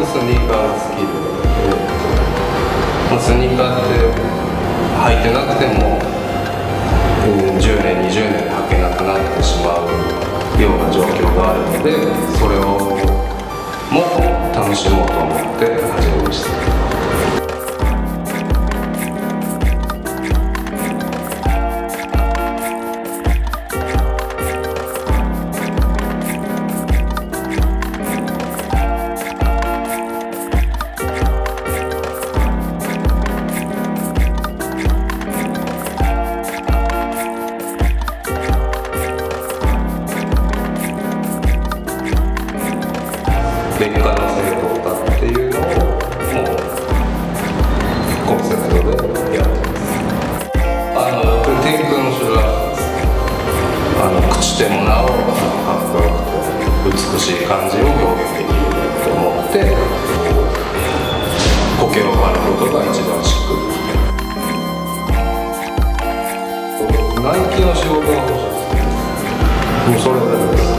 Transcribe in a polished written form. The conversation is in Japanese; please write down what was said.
スニーカーが好きで、スニーカーって履いてなくても10年20年履けなくなってしまうような状況があるので、それをもっと楽しもうと思って始めました。劣化の正当化っていうのをもうコンセプトでやってます。天空のシュラーですね。朽ちてもなおかっこよくて美しい感じを表現できると思って苔を張ることが一番しっくり。ナイキの仕事が欲しいです。もうそれだけです。